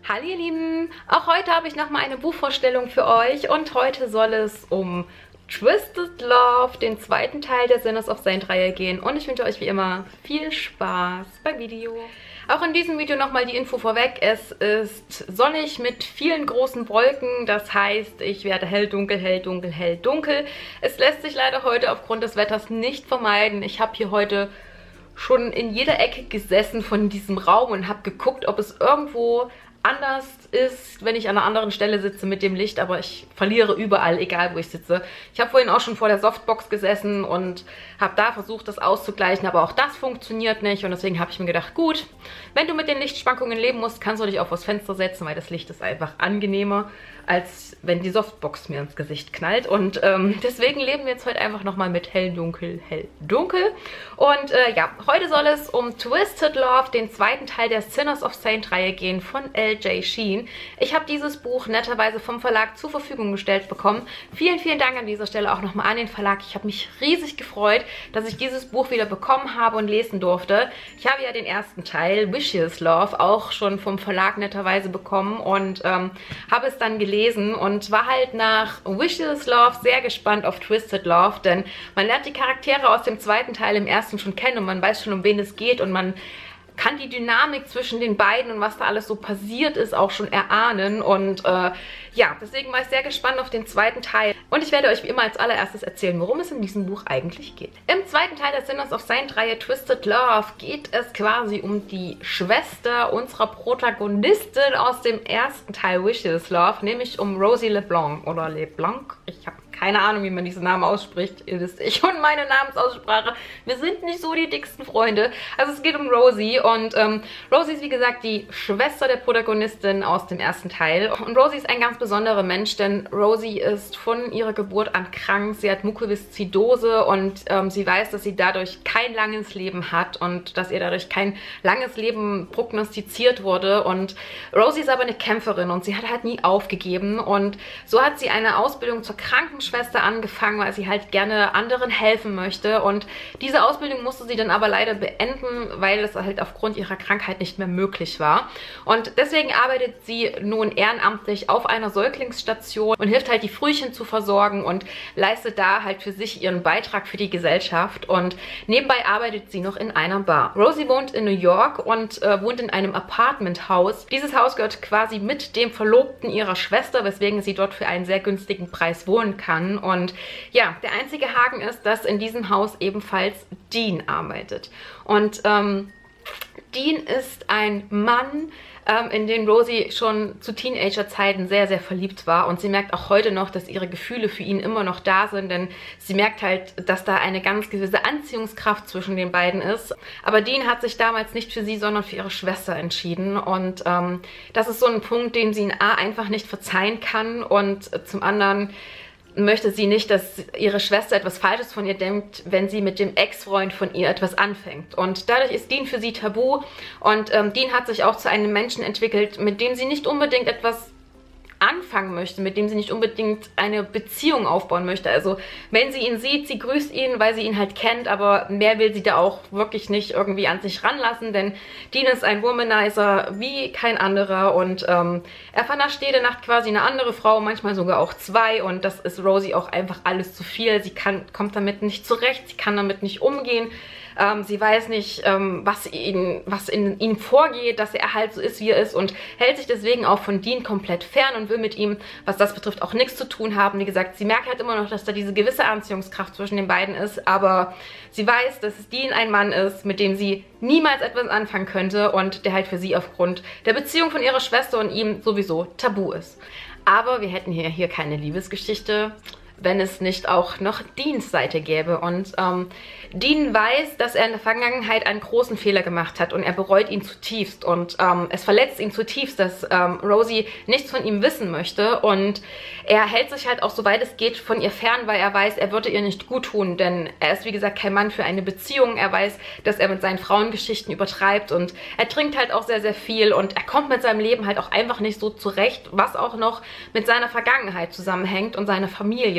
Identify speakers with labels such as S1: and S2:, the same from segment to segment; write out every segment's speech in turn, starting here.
S1: Hallo ihr Lieben, auch heute habe ich nochmal eine Buchvorstellung für euch und heute soll es um Twisted Love, den zweiten Teil der Sinners of Saint-Reihe gehen und ich wünsche euch wie immer viel Spaß beim Video. Auch in diesem Video nochmal die Info vorweg, es ist sonnig mit vielen großen Wolken, das heißt, ich werde hell, dunkel, hell, dunkel, hell, dunkel. Es lässt sich leider heute aufgrund des Wetters nicht vermeiden. Ich habe hier heute schon in jeder Ecke gesessen von diesem Raum und habe geguckt, ob es irgendwo anders ist, wenn ich an einer anderen Stelle sitze mit dem Licht, aber ich verliere überall, egal wo ich sitze. Ich habe vorhin auch schon vor der Softbox gesessen und habe da versucht, das auszugleichen, aber auch das funktioniert nicht und deswegen habe ich mir gedacht, gut, wenn du mit den Lichtschwankungen leben musst, kannst du dich auch vors Fenster setzen, weil das Licht ist einfach angenehmer, als wenn die Softbox mir ins Gesicht knallt und deswegen leben wir jetzt heute einfach nochmal mit hell, dunkel, hell, dunkel und ja, heute soll es um Twisted Love, den zweiten Teil der Sinners of Saint-Reihe gehen von L.J. Sheen. Ich habe dieses Buch netterweise vom Verlag zur Verfügung gestellt bekommen. Vielen, vielen Dank an dieser Stelle auch nochmal an den Verlag. Ich habe mich riesig gefreut, dass ich dieses Buch wieder bekommen habe und lesen durfte. Ich habe ja den ersten Teil, Wishes Love, auch schon vom Verlag netterweise bekommen und habe es dann gelesen und war halt nach Wishes Love sehr gespannt auf Twisted Love, denn man lernt die Charaktere aus dem zweiten Teil im ersten schon kennen und man weiß schon, um wen es geht und man kann die Dynamik zwischen den beiden und was da alles so passiert ist auch schon erahnen und ja, deswegen war ich sehr gespannt auf den zweiten Teil und ich werde euch wie immer als allererstes erzählen, worum es in diesem Buch eigentlich geht. Im zweiten Teil der Sinners of Saint-Reihe Twisted Love geht es quasi um die Schwester unserer Protagonistin aus dem ersten Teil Wishes Love, nämlich um Rosie LeBlanc oder LeBlanc, ich habe keine Ahnung, wie man diesen Namen ausspricht. Ihr wisst, ich und meine Namensaussprache, wir sind nicht so die dicksten Freunde. Also es geht um Rosie und Rosie ist wie gesagt die Schwester der Protagonistin aus dem ersten Teil. Und Rosie ist ein ganz besonderer Mensch, denn Rosie ist von ihrer Geburt an krank. Sie hat Mukoviszidose und sie weiß, dass sie dadurch kein langes Leben hat und dass ihr dadurch kein langes Leben prognostiziert wurde. Und Rosie ist aber eine Kämpferin und sie hat halt nie aufgegeben. Und so hat sie eine Ausbildung zur Krankenschwester angefangen, weil sie halt gerne anderen helfen möchte und diese Ausbildung musste sie dann aber leider beenden, weil es halt aufgrund ihrer Krankheit nicht mehr möglich war und deswegen arbeitet sie nun ehrenamtlich auf einer Säuglingsstation und hilft halt die Frühchen zu versorgen und leistet da halt für sich ihren Beitrag für die Gesellschaft und nebenbei arbeitet sie noch in einer Bar. Rosie wohnt in New York und wohnt in einem Apartmenthaus. Dieses Haus gehört quasi mit dem Verlobten ihrer Schwester, weswegen sie dort für einen sehr günstigen Preis wohnen kann. Und ja, der einzige Haken ist, dass in diesem Haus ebenfalls Dean arbeitet. Und Dean ist ein Mann, in den Rosie schon zu Teenagerzeiten sehr, sehr verliebt war. Und sie merkt auch heute noch, dass ihre Gefühle für ihn immer noch da sind, denn sie merkt halt, dass da eine ganz gewisse Anziehungskraft zwischen den beiden ist. Aber Dean hat sich damals nicht für sie, sondern für ihre Schwester entschieden. Und das ist so ein Punkt, den sie in A einfach nicht verzeihen kann und zum anderen möchte sie nicht, dass ihre Schwester etwas Falsches von ihr denkt, wenn sie mit dem Ex-Freund von ihr etwas anfängt. Und dadurch ist Dean für sie tabu und Dean hat sich auch zu einem Menschen entwickelt, mit dem sie nicht unbedingt etwas anfangen möchte, mit dem sie nicht unbedingt eine Beziehung aufbauen möchte. Also wenn sie ihn sieht, sie grüßt ihn, weil sie ihn halt kennt, aber mehr will sie da auch wirklich nicht irgendwie an sich ranlassen, denn Dean ist ein Womanizer wie kein anderer und er vernascht jede Nacht quasi eine andere Frau, manchmal sogar auch zwei und das ist Rosie auch einfach alles zu viel. Sie kommt damit nicht zurecht, sie kann damit nicht umgehen. Sie weiß nicht, was in ihm vorgeht, dass er halt so ist, wie er ist und hält sich deswegen auch von Dean komplett fern und will mit ihm, was das betrifft, auch nichts zu tun haben. Wie gesagt, sie merkt halt immer noch, dass da diese gewisse Anziehungskraft zwischen den beiden ist, aber sie weiß, dass Dean ein Mann ist, mit dem sie niemals etwas anfangen könnte und der halt für sie aufgrund der Beziehung von ihrer Schwester und ihm sowieso tabu ist. Aber wir hätten hier keine Liebesgeschichte, wenn es nicht auch noch Deans Seite gäbe. Und Dean weiß, dass er in der Vergangenheit einen großen Fehler gemacht hat und er bereut ihn zutiefst. Und es verletzt ihn zutiefst, dass Rosie nichts von ihm wissen möchte. Und er hält sich halt auch, soweit es geht, von ihr fern, weil er weiß, er würde ihr nicht gut tun. Denn er ist, wie gesagt, kein Mann für eine Beziehung. Er weiß, dass er mit seinen Frauengeschichten übertreibt. Und er trinkt halt auch sehr, sehr viel. Und er kommt mit seinem Leben halt auch einfach nicht so zurecht, was auch noch mit seiner Vergangenheit zusammenhängt und seiner Familie.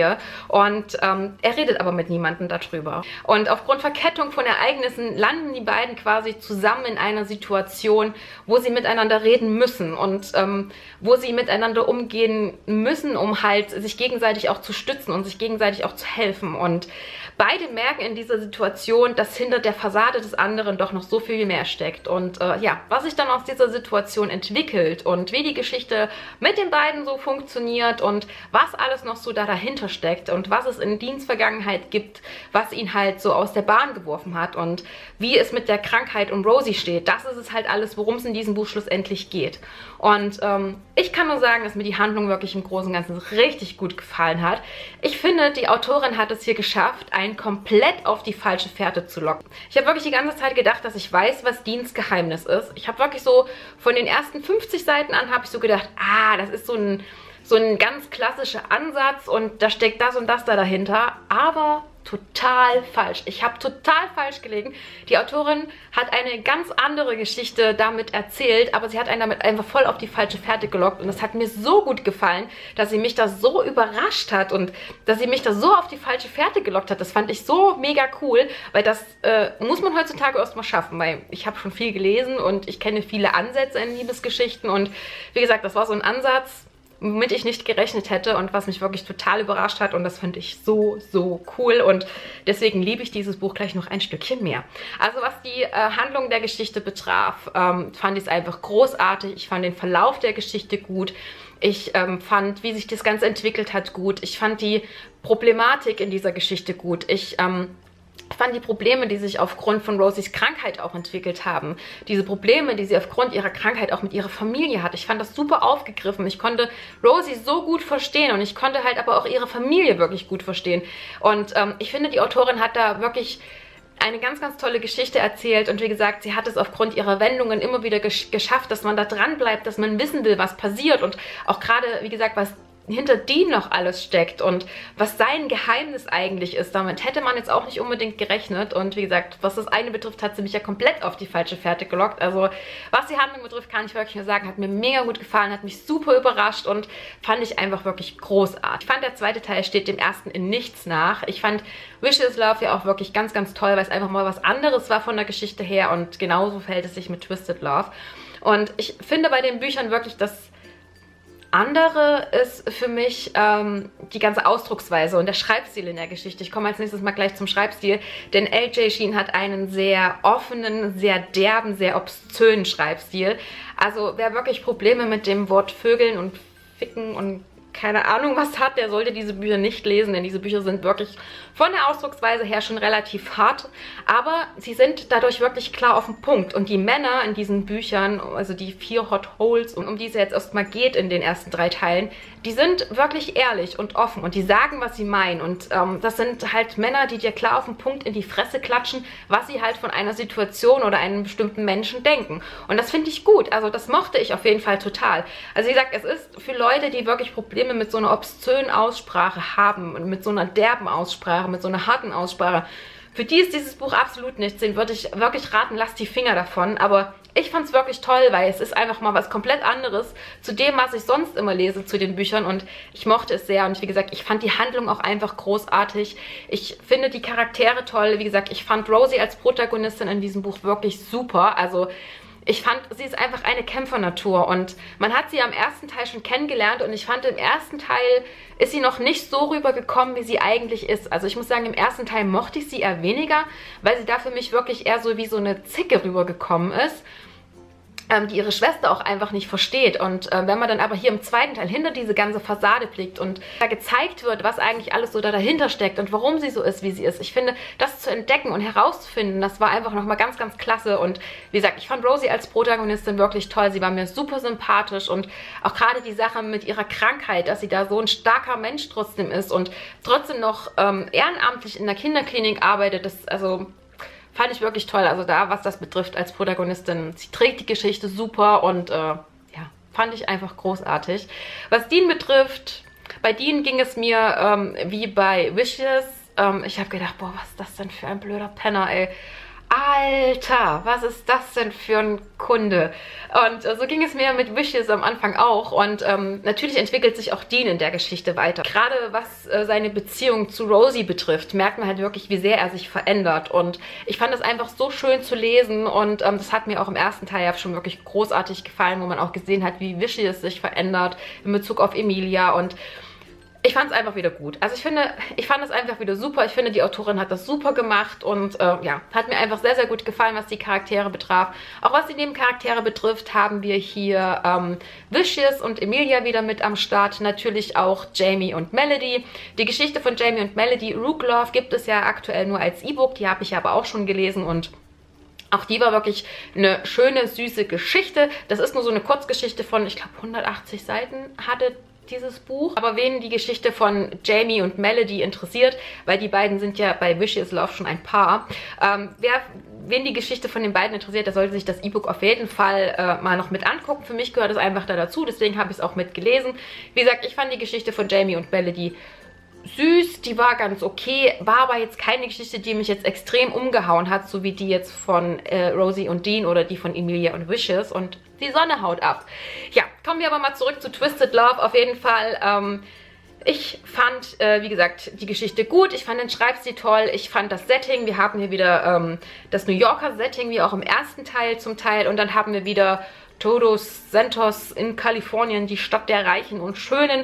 S1: Geschichte. Und er redet aber mit niemandem darüber. Und aufgrund Verkettung von Ereignissen landen die beiden quasi zusammen in einer Situation, wo sie miteinander reden müssen und wo sie miteinander umgehen müssen, um halt sich gegenseitig auch zu stützen und sich gegenseitig auch zu helfen. Und beide merken in dieser Situation, dass hinter der Fassade des anderen doch noch so viel mehr steckt. Und ja, was sich dann aus dieser Situation entwickelt und wie die Geschichte mit den beiden so funktioniert und was alles noch so dahinter steckt und was es in Deans Vergangenheit gibt, was ihn halt so aus der Bahn geworfen hat und wie es mit der Krankheit um Rosie steht, das ist es halt alles, worum es in diesem Buch schlussendlich geht. Und ich kann nur sagen, dass mir die Handlung wirklich im Großen und Ganzen richtig gut gefallen hat. Ich finde, die Autorin hat es hier geschafft, einen komplett auf die falsche Fährte zu locken. Ich habe wirklich die ganze Zeit gedacht, dass ich weiß, was Deans Geheimnis ist. Ich habe wirklich so von den ersten 50 Seiten an habe ich so gedacht, das ist so ein ganz klassischer Ansatz und da steckt das und das da dahinter, aber total falsch. Ich habe total falsch gelegen. Die Autorin hat eine ganz andere Geschichte damit erzählt, aber sie hat einen damit einfach voll auf die falsche Fährte gelockt und das hat mir so gut gefallen, dass sie mich da so überrascht hat und dass sie mich da so auf die falsche Fährte gelockt hat. Das fand ich so mega cool, weil das muss man heutzutage erstmal schaffen, weil ich habe schon viel gelesen und ich kenne viele Ansätze in Liebesgeschichten und wie gesagt, das war so ein Ansatz, womit ich nicht gerechnet hätte und was mich wirklich total überrascht hat und das fand ich so, so cool und deswegen liebe ich dieses Buch gleich noch ein Stückchen mehr. Also was die Handlung der Geschichte betraf, fand ich es einfach großartig. Ich fand den Verlauf der Geschichte gut. Ich fand, wie sich das Ganze entwickelt hat, gut. Ich fand die Problematik in dieser Geschichte gut. Ich fand die Probleme, die sich aufgrund von Rosies Krankheit auch entwickelt haben, diese Probleme, die sie aufgrund ihrer Krankheit auch mit ihrer Familie hat, ich fand das super aufgegriffen. Ich konnte Rosie so gut verstehen und ich konnte halt aber auch ihre Familie wirklich gut verstehen. Und ich finde, die Autorin hat da wirklich eine ganz, ganz tolle Geschichte erzählt und wie gesagt, sie hat es aufgrund ihrer Wendungen immer wieder geschafft, dass man da dran bleibt, dass man wissen will, was passiert und auch gerade, wie gesagt, was hinter Dean noch alles steckt und was sein Geheimnis eigentlich ist. Damit hätte man jetzt auch nicht unbedingt gerechnet und wie gesagt, was das eine betrifft, hat sie mich ja komplett auf die falsche Fährte gelockt. Also was die Handlung betrifft, kann ich wirklich nur sagen, hat mir mega gut gefallen, hat mich super überrascht und fand ich einfach wirklich großartig. Ich fand, der zweite Teil steht dem ersten in nichts nach. Ich fand Wish Is Love ja auch wirklich ganz, ganz toll, weil es einfach mal was anderes war von der Geschichte her und genauso verhält es sich mit Twisted Love. Und ich finde bei den Büchern wirklich, dass andere ist für mich die ganze Ausdrucksweise und der Schreibstil in der Geschichte. Ich komme als nächstes mal gleich zum Schreibstil, denn L.J. Sheen hat einen sehr offenen, sehr derben, sehr obszönen Schreibstil. Also wer wirklich Probleme mit dem Wort Vögeln und Ficken und keine Ahnung was hat, der sollte diese Bücher nicht lesen, denn diese Bücher sind wirklich von der Ausdrucksweise her schon relativ hart, aber sie sind dadurch wirklich klar auf den Punkt und die Männer in diesen Büchern, also die 4 Hot Holes, um die es jetzt erstmal geht in den ersten 3 Teilen, die sind wirklich ehrlich und offen und die sagen, was sie meinen und das sind halt Männer, die dir klar auf den Punkt in die Fresse klatschen, was sie halt von einer Situation oder einem bestimmten Menschen denken und das finde ich gut, also das mochte ich auf jeden Fall total. Also wie gesagt, es ist für Leute, die wirklich Probleme mit so einer obszönen Aussprache haben und mit so einer derben Aussprache, mit so einer harten Aussprache. Für die ist dieses Buch absolut nichts. Den würde ich wirklich raten, lasst die Finger davon. Aber ich fand es wirklich toll, weil es ist einfach mal was komplett anderes zu dem, was ich sonst immer lese zu den Büchern. Und ich mochte es sehr. Und wie gesagt, ich fand die Handlung auch einfach großartig. Ich finde die Charaktere toll. Wie gesagt, ich fand Rosie als Protagonistin in diesem Buch wirklich super. Also ich fand, sie ist einfach eine Kämpfernatur und man hat sie am ersten Teil schon kennengelernt und ich fand, im ersten Teil ist sie noch nicht so rübergekommen, wie sie eigentlich ist. Also ich muss sagen, im ersten Teil mochte ich sie eher weniger, weil sie da für mich wirklich eher so wie so eine Zicke rübergekommen ist, die ihre Schwester auch einfach nicht versteht. Und wenn man dann aber hier im zweiten Teil hinter diese ganze Fassade blickt und da gezeigt wird, was eigentlich alles so da dahinter steckt und warum sie so ist, wie sie ist, ich finde, das zu entdecken und herauszufinden, das war einfach nochmal ganz, ganz klasse. Und wie gesagt, ich fand Rosie als Protagonistin wirklich toll. Sie war mir super sympathisch und auch gerade die Sache mit ihrer Krankheit, dass sie da so ein starker Mensch trotzdem ist und trotzdem noch ehrenamtlich in der Kinderklinik arbeitet, das, also fand ich wirklich toll, also da, was das betrifft als Protagonistin. Sie trägt die Geschichte super und ja, fand ich einfach großartig. Was Dean betrifft, bei Dean ging es mir wie bei Wishes. Ich habe gedacht, boah, was ist das denn für ein blöder Penner, ey. Alter, was ist das denn für ein Kunde? Und so ging es mir mit Wishes am Anfang auch. Und natürlich entwickelt sich auch Dean in der Geschichte weiter. Gerade was seine Beziehung zu Rosie betrifft, merkt man halt wirklich, wie sehr er sich verändert. Und ich fand es einfach so schön zu lesen. Und das hat mir auch im ersten Teil ja schon wirklich großartig gefallen, wo man auch gesehen hat, wie Wishes sich verändert in Bezug auf Emilia. Und ich fand es einfach wieder gut. Also ich fand es einfach wieder super. Ich finde, die Autorin hat das super gemacht und ja, hat mir einfach sehr, sehr gut gefallen, was die Charaktere betraf. Auch was die Nebencharaktere betrifft, haben wir hier Vicious und Emilia wieder mit am Start. Natürlich auch Jamie und Melody. Die Geschichte von Jamie und Melody, Rook Love, gibt es ja aktuell nur als E-Book. Die habe ich aber auch schon gelesen und auch die war wirklich eine schöne, süße Geschichte. Das ist nur so eine Kurzgeschichte von, ich glaube, 180 Seiten hatte dieses Buch. Aber wen die Geschichte von Jamie und Melody interessiert, weil die beiden sind ja bei Wishes Love schon ein Paar. Wen die Geschichte von den beiden interessiert, der sollte sich das E-Book auf jeden Fall mal noch mit angucken. Für mich gehört es einfach da dazu, deswegen habe ich es auch mitgelesen. Wie gesagt, ich fand die Geschichte von Jamie und Melody süß, die war ganz okay, war aber jetzt keine Geschichte, die mich jetzt extrem umgehauen hat, so wie die jetzt von Rosie und Dean oder die von Emilia und Wishes, und die Sonne haut ab. Ja, kommen wir aber mal zurück zu Twisted Love. Auf jeden Fall, ich fand, wie gesagt, die Geschichte gut, ich fand den Schreibstil toll, ich fand das Setting, wir haben hier wieder das New Yorker Setting, wie auch im ersten Teil zum Teil, und dann haben wir wieder Todos Santos in Kalifornien, die Stadt der Reichen und Schönen,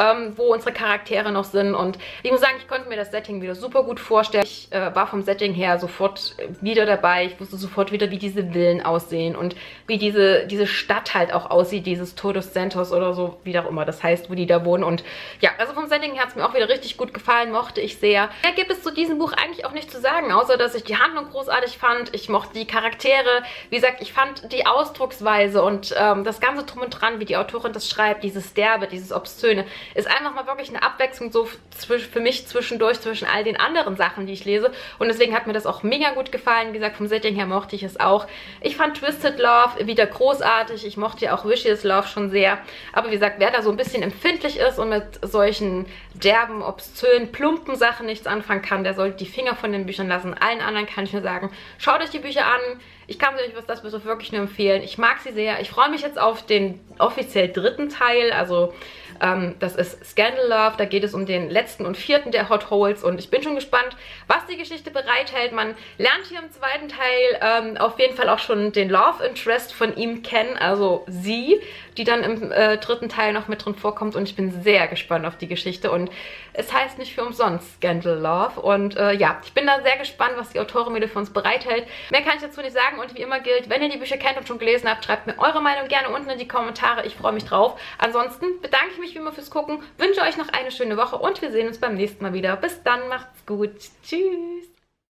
S1: wo unsere Charaktere noch sind. Und ich muss sagen, ich konnte mir das Setting wieder super gut vorstellen. Ich war vom Setting her sofort wieder dabei. Ich wusste sofort wieder, wie diese Villen aussehen und wie diese Stadt halt auch aussieht, dieses Todos Santos oder so, wie auch immer das heißt, wo die da wohnen. Und ja, also vom Setting her hat es mir auch wieder richtig gut gefallen, mochte ich sehr. Ja, gibt es zu diesem Buch eigentlich auch nicht zu sagen, außer dass ich die Handlung großartig fand. Ich mochte die Charaktere. Wie gesagt, ich fand die Ausdrucksweise und das ganze Drum und Dran, wie die Autorin das schreibt, dieses Derbe, dieses Obszöne, ist einfach mal wirklich eine Abwechslung so für mich zwischendurch zwischen all den anderen Sachen, die ich lese. Und deswegen hat mir das auch mega gut gefallen. Wie gesagt, vom Setting her mochte ich es auch. Ich fand Twisted Love wieder großartig. Ich mochte ja auch Wishes Love schon sehr. Aber wie gesagt, wer da so ein bisschen empfindlich ist und mit solchen derben, obszönen, plumpen Sachen nichts anfangen kann, der sollte die Finger von den Büchern lassen. Allen anderen kann ich nur sagen, schaut euch die Bücher an. Ich kann euch, was das betrifft, wirklich nur empfehlen. Ich mag sie sehr. Ich freue mich jetzt auf den offiziell 3. Teil. Also das ist Scandal Love. Da geht es um den letzten und 4. der Hot Holes. Und ich bin schon gespannt, was die Geschichte bereithält. Man lernt hier im 2. Teil auf jeden Fall auch schon den Love Interest von ihm kennen. Also sie, die dann im 3. Teil noch mit drin vorkommt. Und ich bin sehr gespannt auf die Geschichte. Und es heißt nicht für umsonst Scandal Love. Und ja, ich bin da sehr gespannt, was die Autorin wieder für uns bereithält. Mehr kann ich dazu nicht sagen. Und wie immer gilt, wenn ihr die Bücher kennt und schon gelesen habt, schreibt mir eure Meinung gerne unten in die Kommentare. Ich freue mich drauf. Ansonsten bedanke ich mich wie immer fürs Gucken, wünsche euch noch eine schöne Woche und wir sehen uns beim nächsten Mal wieder. Bis dann, macht's gut. Tschüss.